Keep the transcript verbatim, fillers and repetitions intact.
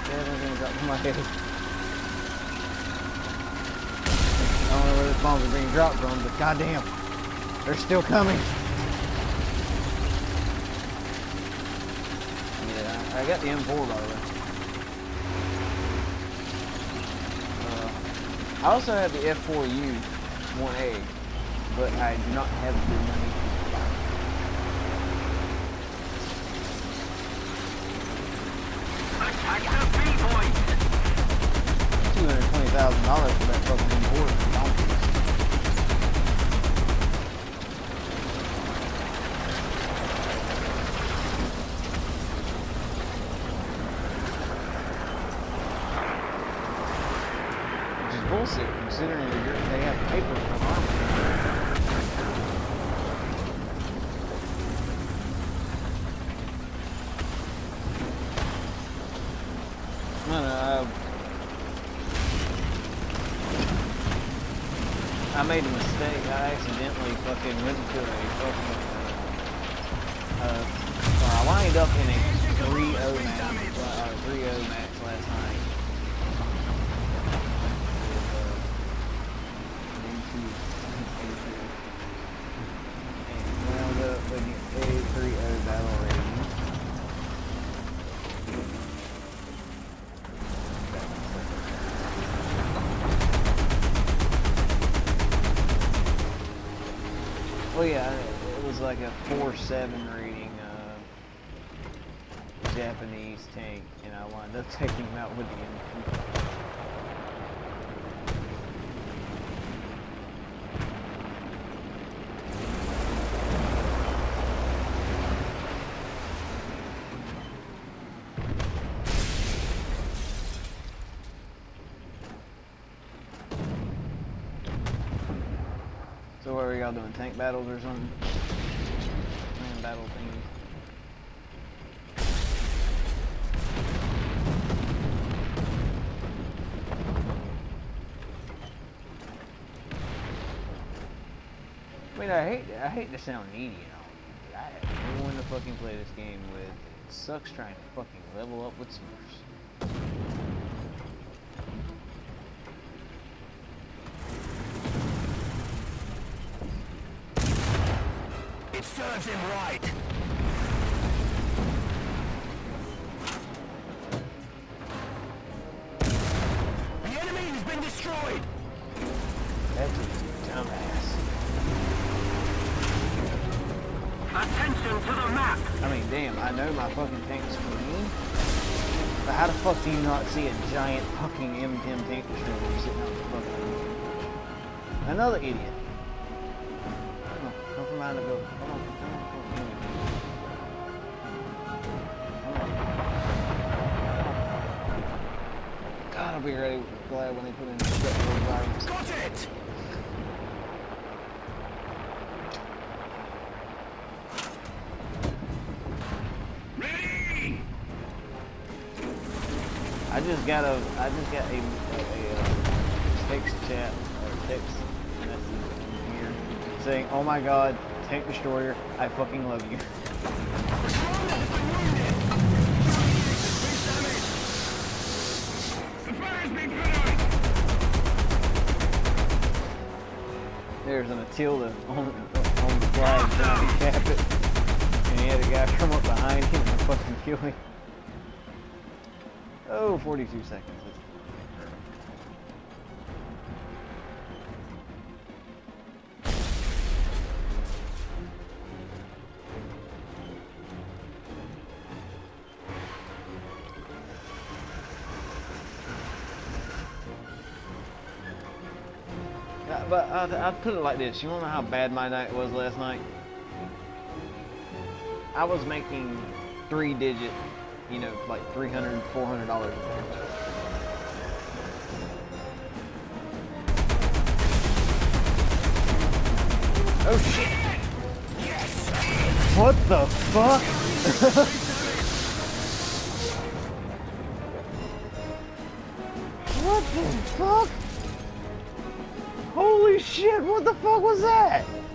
Everything's up in my head. I don't know where the bombs are being dropped from, but goddamn, they're still coming. Yeah, I got the M four by the way. Uh, I also have the F four U one A, but I do not have the money to buy it. two hundred twenty thousand dollars for that fucking import from Donkeys. Which is bullshit considering that they have paper from army. No, no, I, I made a mistake. I accidentally fucking went to a fucking, uh, uh, I lined up in a three oh match, uh, three oh match last night. And wound up with a three oh battle rating. Well, yeah, it was like a four seven rating uh, Japanese tank, and I wound up taking him out with the M two. So what are y'all doing? Tank battles or something? Man, battle things. I mean, I hate I hate to sound needy and all, but I have no one to fucking play this game with. It sucks trying to fucking level up with Smurfs. It serves him right. The enemy has been destroyed. That's a dumbass. Attention to the map. I mean, damn, I know my fucking tank's green, but how the fuck do you not see a giant fucking M ten tank destroyer sitting on the fucking... Another idiot. Come on, come from behind the building. Come on, come on, come on. Come on. God, I'll be really glad when they put in the structural environments. Got it. Ready. I just got a, I just got a, a, a, a text chat, or text message in here saying, "Oh my God, tank destroyer, I fucking love you." There's an Attila on, on the flag trying to cap it, and he had a guy come up behind him and fucking kill him. Oh, forty-two seconds. Yeah, but I'd, I'd put it like this. You want to know how bad my night was last night? I was making three digit, you know, like three hundred, four hundred dollars a day. Oh shit! Yes. What the fuck? What the fuck? Holy shit, what the fuck was that?